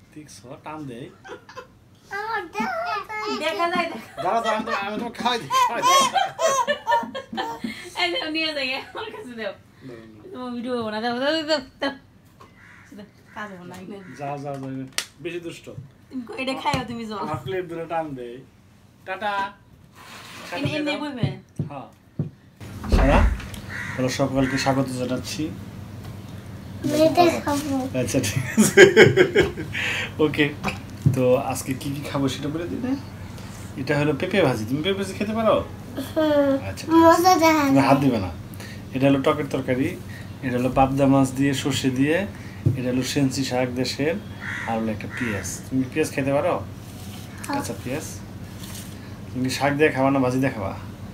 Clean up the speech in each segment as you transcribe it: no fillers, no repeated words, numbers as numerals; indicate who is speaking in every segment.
Speaker 1: দেখছো টান দেই
Speaker 2: দেখা যায়
Speaker 1: দাঁড়া দাঁড়া আমি তো খাই দিই
Speaker 2: এই দাও নিয়ে যাই আমার কাছে দাও তুমি ভিডিও বানা দাও দাও দাও কাজ বানা
Speaker 1: যাও যাও যাও বেশি দুষ্ট
Speaker 2: তুমি এটা খাইও তুমি যাও
Speaker 1: আমার প্লেট ধরে টান দেই টাটা
Speaker 2: এনে বইবে
Speaker 1: হ্যাঁ সারা হ্যালো সকলকে স্বাগত জানাচ্ছি আচ্ছা ঠিক আছে ওকে তো আজকে কি কি খাবো সেটা বলে দিই না এটা হলো পেঁপে ভাজি তুমি পেঁপে ভাজি খেতে পারো আচ্ছা হাত দিবে না এটা হলো টকের তরকারি এটা হলো পাবদা মাছ দিয়ে সর্ষে দিয়ে এটা হলো সেঞ্চি শাক দেশের আর হলো একটা পেঁয়াজ তুমি পেঁয়াজ খেতে পারো আচ্ছা পেঁয়াজ তুমি শাক দিয়ে খাবা না ভাজি দিয়ে খাবা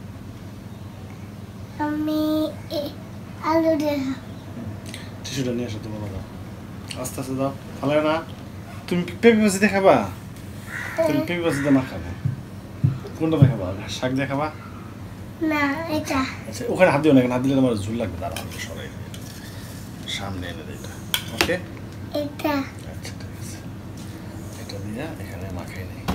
Speaker 3: আমি আলু দিয়ে
Speaker 1: টিস্যুটা নিয়ে আসো তোমার দাও আস্তে আস্তে দাও ফালায় না তুমি পেঁপে ভাজি দিয়ে খাবা তুমি পেঁপে ভাজি দিয়ে না খাবে কোনটা দিয়ে খাবা শাক দিয়ে খাবা
Speaker 3: না এটা
Speaker 1: আচ্ছা ওখানে হাত দিও না হাত দিলে তোমার ঝুল লাগবে দাঁড়া সবাই সামনে এনে দেয় ওকে
Speaker 3: এটা
Speaker 1: আচ্ছা ঠিক আছে এটা দিয়ে এখানে মাখাই নেই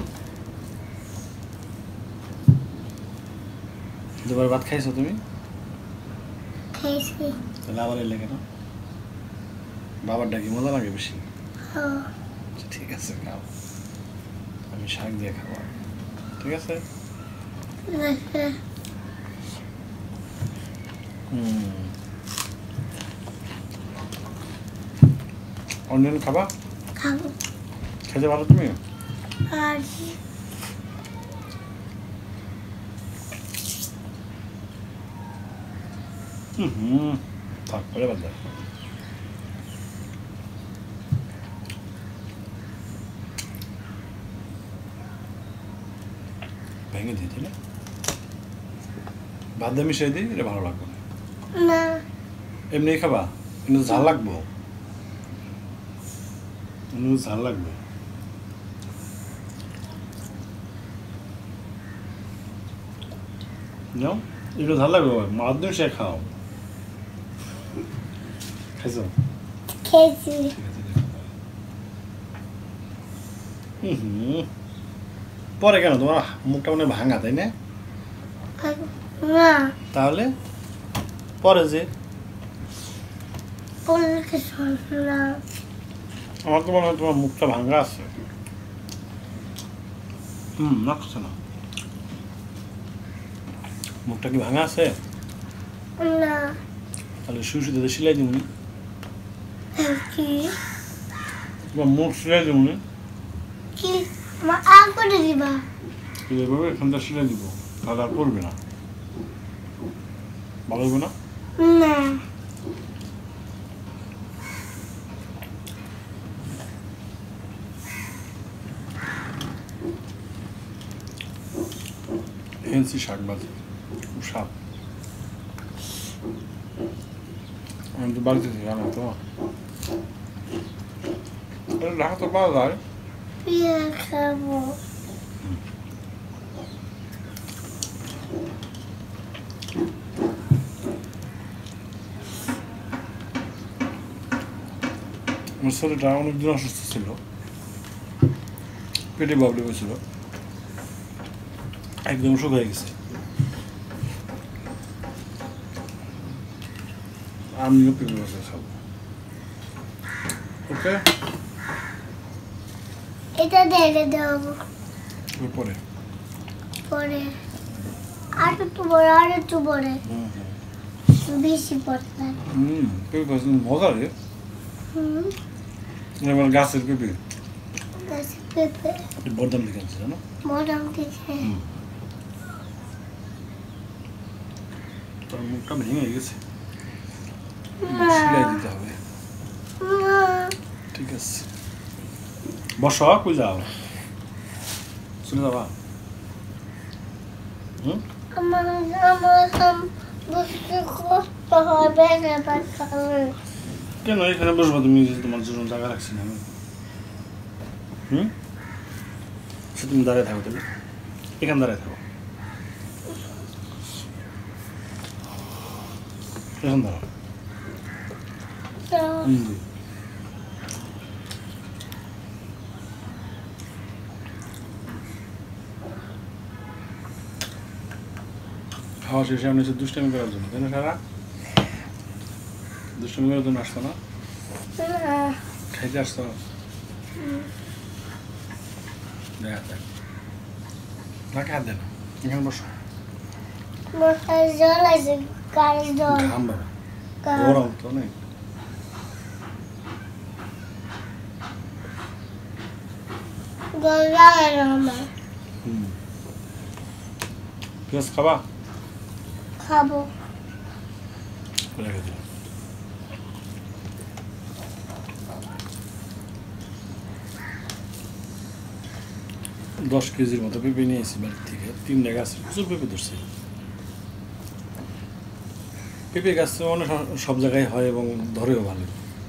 Speaker 1: দুবার ভাত খাইছো তুমি
Speaker 3: খাইছি
Speaker 1: তাহলে আবার এলে কেন বাবার ডাকি মজা লাগে বেশি আচ্ছা ঠিক আছে খাও আমি শাক দিয়ে খাবো ঠিক আছে অনিয়ন খাবা
Speaker 3: খাবো
Speaker 1: খেতে পারো তুমি
Speaker 3: আর
Speaker 1: তারপরে বাদ দাও ভেঙে দিয়ে দিলে ভাত দিয়ে মিশিয়ে দিই এটা ভালো লাগবে
Speaker 3: না
Speaker 1: এমনি খাবা কিন্তু ঝাল লাগবো ঝাল লাগবে নাও একটু ঝাল লাগবে মাছ দিয়ে সে খাও খাইছো
Speaker 3: খেয়েছি
Speaker 1: পরে কেন তোমার মুখটা মানে ভাঙা তাই না
Speaker 3: না
Speaker 1: তাহলে পরে যে
Speaker 3: না
Speaker 1: আমার তো মনে হয় তোমার মুখটা ভাঙা আছে রাখছে না মুখটা কি ভাঙা আছে
Speaker 3: না
Speaker 1: তাহলে শুয়ে শুয়ে সিলাই দিবনি
Speaker 3: কি
Speaker 1: তোমার মুখ সিলাই দিবনি
Speaker 3: কি মা করে দিবা
Speaker 1: এভাবে এখানটা সিলাই দিব তাহলে আর করবে না ভালো হবে না
Speaker 3: না
Speaker 1: হেন্সি শাক ভাজি খুব স্বাদ আমি তো বাড়িতে থেকে আনো তো ঢাকা তো পাওয়া যায়
Speaker 3: পেঁয়াজ খাবো
Speaker 1: আমার শরীরটা অনেকদিন অসুস্থ ছিল পেটে প্রবলেম হয়েছিল একদম শুকিয়ে গেছে আমিও পেঁপে ভাজা খাবো ওকে
Speaker 3: এটা ঢেলে দেবো
Speaker 1: পরে
Speaker 3: পরে আর একটু বড় আর একটু বড় বেশি পড়তে
Speaker 1: পেঁপে ভাজা মজা রে আমার গাছের পেঁপে
Speaker 3: পেঁপে
Speaker 1: বরদাম থেকে আনছে জানো
Speaker 3: মরাম থেকে
Speaker 1: তোর মুখটা ভেঙে গেছে সিলাই দিতে হবে ঠিক আছে বসো কই যাও চলে যাবা
Speaker 3: আমার বুঝতে কষ্ট হবে না বাচ্চাদের
Speaker 1: কেন এখানে বসবো তুমি তোমার জন্য জায়গা রাখছি না আমি সে তুমি দাঁড়িয়ে থাকো তাহলে এখানে দাঁড়িয়ে থাকো এখানে দাঁড়াও খাওয়া শেষে আমি হচ্ছে দুষ্টামি করার জন্য, তাই না সারা? দুষ্টামি করার জন্য আসতো না? খাইতে আসতো? দেখা যাক, নাকে হাত দে না, এখানে বসো।
Speaker 3: জল আছে, গাড়ির জল।
Speaker 1: ঘাম বাবা, গরম তো অনেক।
Speaker 3: জল লাগে না আমার।
Speaker 1: পেঁয়াজ খাবা?
Speaker 3: খাবো।
Speaker 1: রেখে দিলাম। দশ কেজির মতো পেঁপে নিয়ে এসেছি বাড়ির থেকে, 3টা গাছ প্রচুর পেঁপে ধরছে। পেঁপে গাছ অনেক সব জায়গায় হয় এবং ধরেও ভালো।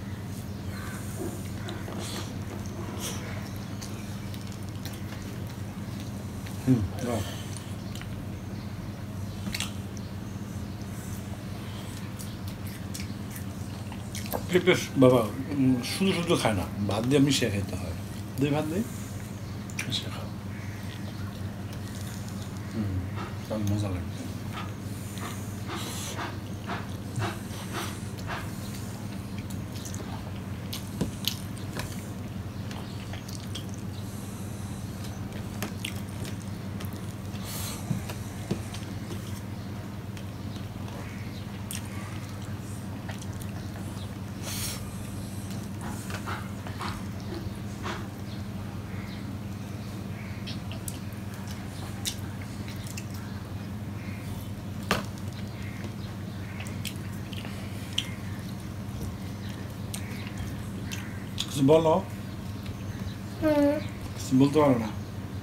Speaker 1: পেঁপে বাবা শুধু শুধু খায় না, ভাত দিয়ে মিশিয়ে খেতে হয়। দুই ভাত দিয়ে মিশিয়ে খাও, তাহলে মজা লাগবে। কিছু বলো, কিছু বলতে পারো না?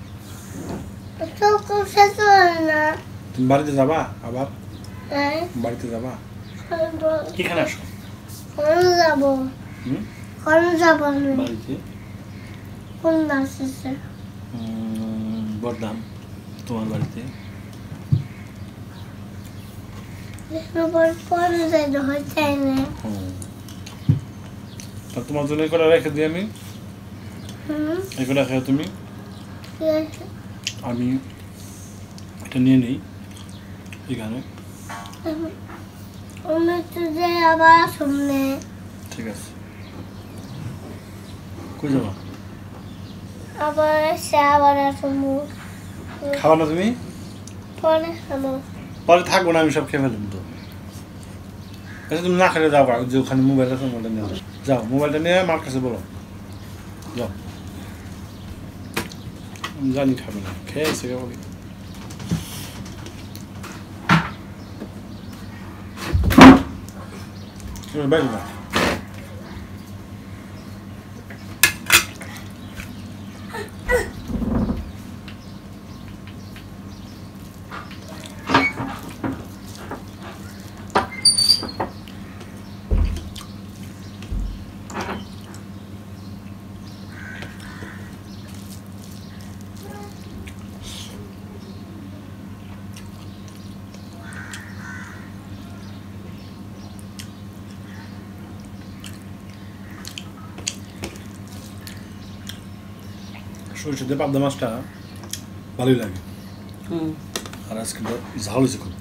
Speaker 1: তুমি বাড়িতে যাবা আবার? বাড়িতে যাবা? এখানে আসো।
Speaker 3: যাবো
Speaker 1: বাড়িতে
Speaker 3: কোন আসছে?
Speaker 1: বরদাম তোমার বাড়িতে।
Speaker 3: পরে যাইতে হচ্ছে না।
Speaker 1: তা তোমার জন্য এই কটা রেখে দিই আমি, এই কটা খেয়ে তুমি, আমি এটা নিয়ে নিই এখানে।
Speaker 3: আমি তো যে আবার শুনলে।
Speaker 1: ঠিক আছে, কই যাবা?
Speaker 3: আবার এসে আবার আসবো।
Speaker 1: খাবা না তুমি?
Speaker 3: পরে খাবো।
Speaker 1: পরে থাকবো না, আমি সব খেয়ে ফেলবো তো। আচ্ছা তুমি না খেলে যাও, যে ওখানে মোবাইল আছে মোবাইলটা নিয়ে যাও। যাও, মোবাইলটা নিয়ে মার কাছে বলো, যাও। আমি জানি খাবে না, খেয়ে এসে বলি। বাইরে না, সরিষা দিয়ে পাবদা মাছটা ভালোই লাগে। আর আজকে ঝাল হয়েছে খুব।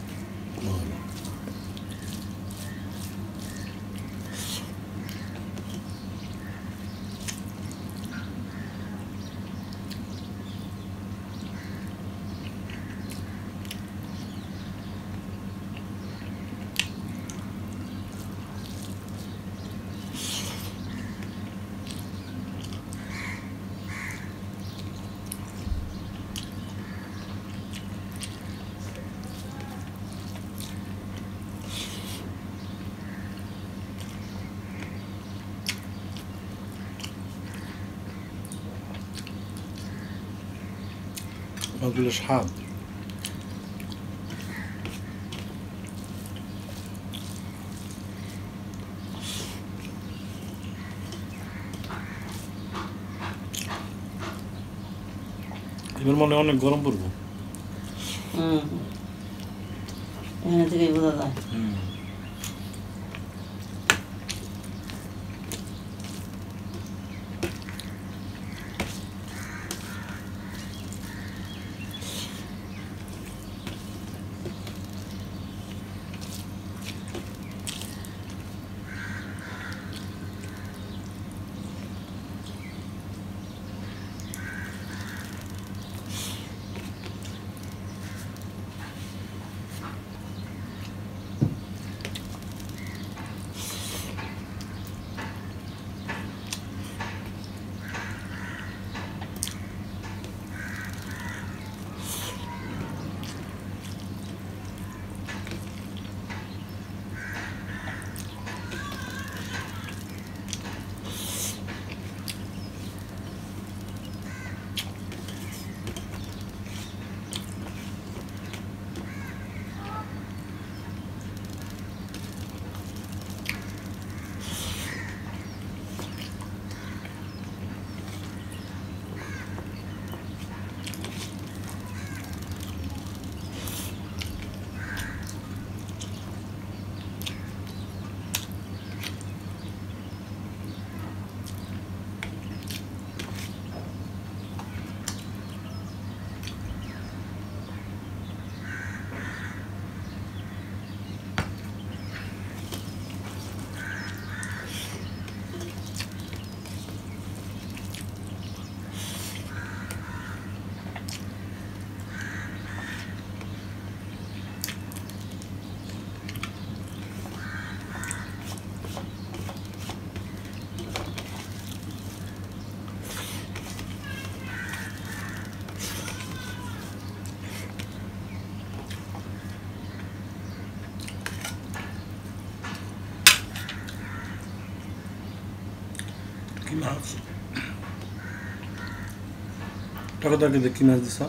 Speaker 1: মাছগুলো স্বাদ। এবার মনে অনেক গরম পড়বো।
Speaker 2: এখানে থেকেই বোঝা যায়।
Speaker 1: টাকা তরকারিতে কি মাছ দিছ?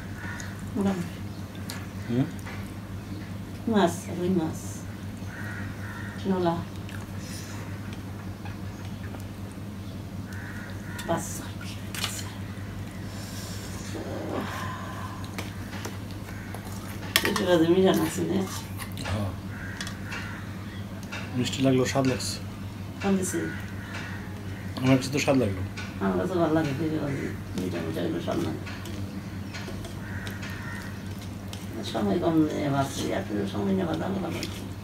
Speaker 2: মাছ, রুই মাছ, নোলা, বাস। মিজান আছে না?
Speaker 1: মিষ্টি লাগলো, স্বাদ লাগছে।
Speaker 2: কান্দিছি।
Speaker 1: আমার কাছে তো স্বাদ লাগলো।
Speaker 2: আমার কাছে ভালো লাগে, মিঠা মিঠা এগুলো সব লাগে। সময় কম নিয়ে ভাবছি, একটু সময় নিয়ে ভালো ভালো।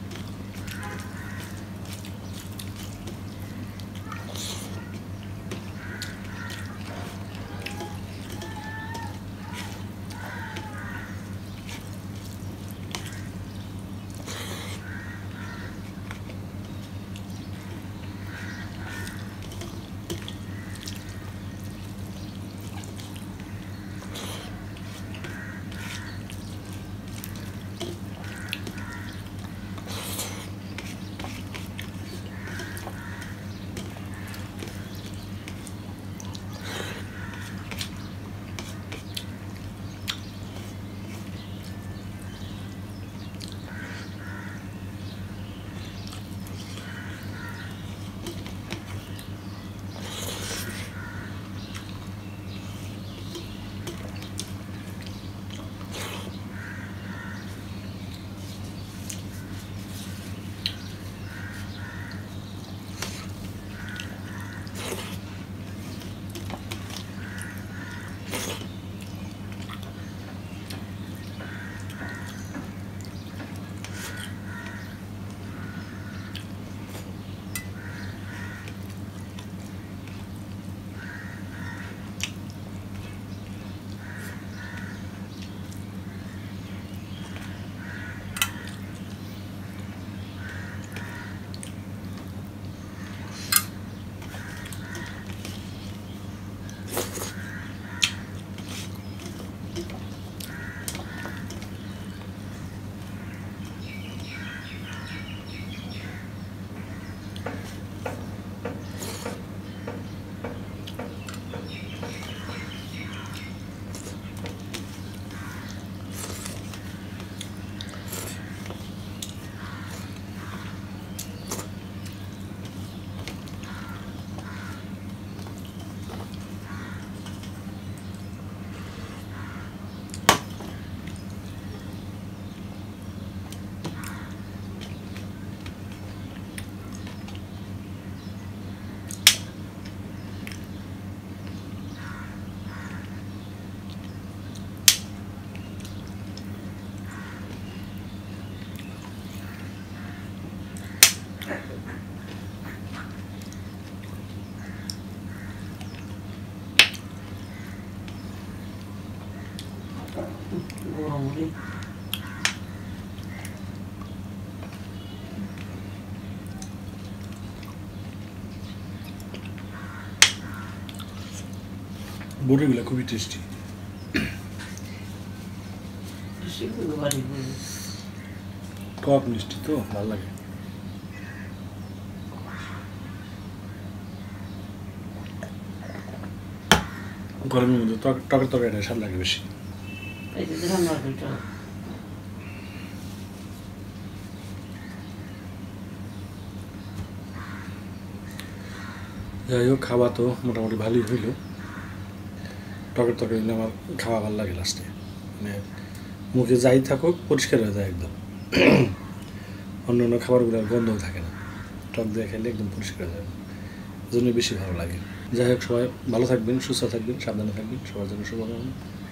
Speaker 1: বড়ি বড়িগুলো খুবই টেস্টি। টক মিষ্টি তো ভালো লাগে। গরমের মধ্যে টকের তরকারিটা স্বাদ লাগে বেশি। যাই হোক, খাওয়া তো মোটামুটি ভালোই হইল। টকের তরকারি আমার খাওয়া ভালো লাগে লাস্টে, মানে মুখে যাই থাকুক পরিষ্কার হয়ে যায় একদম। অন্য অন্য খাবারগুলোর গন্ধও থাকে না, টক দিয়ে খেলে একদম পরিষ্কার হয়ে যায়, এই জন্য বেশি ভালো লাগে। যাই হোক, সবাই ভালো থাকবেন, সুস্থ থাকবেন, সাবধানে থাকবেন, সবার জন্য শুভকামনা।